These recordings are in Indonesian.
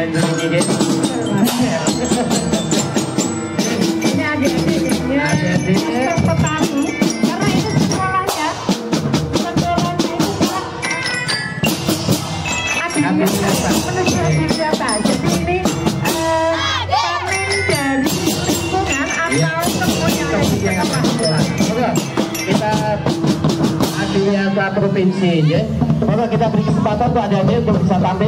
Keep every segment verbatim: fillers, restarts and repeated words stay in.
main di sini guys. Ini adik-adiknya adik petani karena itu sekolahnya sekolahnya itu adiknya menuju adik biasa. Jadi ini panen dari lingkungan atau semuanya Oke, kita adiknya ke provinsi ya. Oke, kita beri kesempatan untuk adik-adik untuk bisa tampil.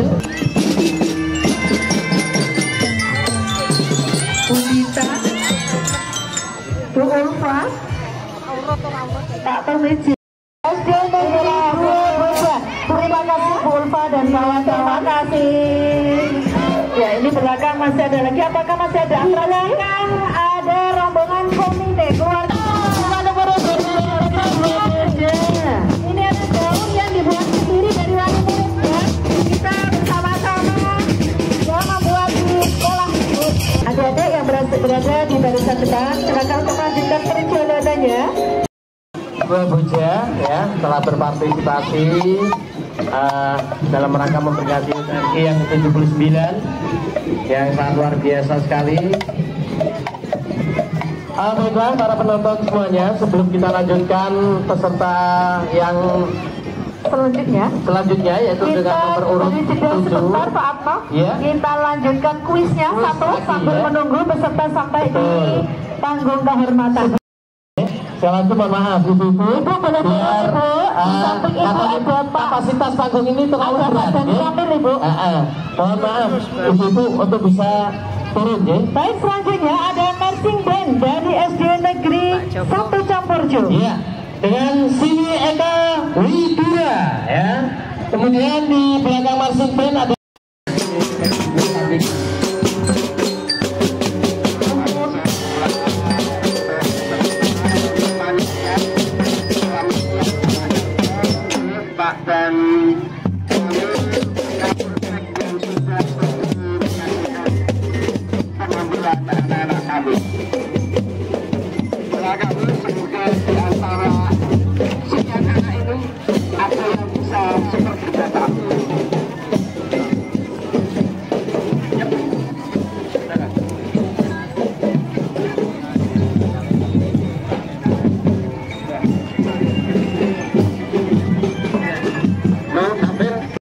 Budita, Bu Ulfa, Pak Permisi. Terima kasih Bu Ulfa dan kawan-kawan. Terima kasih. Ya, ini belakang masih ada lagi. Apakah masih ada? Belakang ada rombongan komite keluarga. Ini ada gaun yang dibuat sendiri dari wali murid ya. Kita bersama-sama ya membuat di sekolah. Adik-adik yang berada, berada di barisan depan, silakan untuk melanjutkan perjalanannya. Bu Buja ya telah berpartisipasi uh, dalam rangka memperingati H U R I yang ke tujuh puluh sembilan yang sangat luar biasa sekali. Uh, baiklah para penonton semuanya, sebelum kita lanjutkan peserta yang Selanjutnya, selanjutnya yaitu kita dengan nomor urut tujuh. Sebentar Pak Atma, ya. Kita lanjutkan kuisnya Kuis satu lagi, sambil ya. menunggu peserta sampai Betul. di panggung kehormatan. Saya langsung mohon maaf, ibu-ibu. Ibu boleh Biar, Ibu, uh, samping Ibu karena ada Pak. kapasitas panggung ini terlalu Ada berat. Pak ya. Samping Ibu. Uh, uh. Mohon maaf, ibu-ibu untuk bisa turun ya. Baik, selanjutnya ada marching band dari S D Negeri satu Campurjo. Iya, dengan Sini Eka Widura ya. Kemudian di belakang marching band ada dan pengambilan anak-anak kami.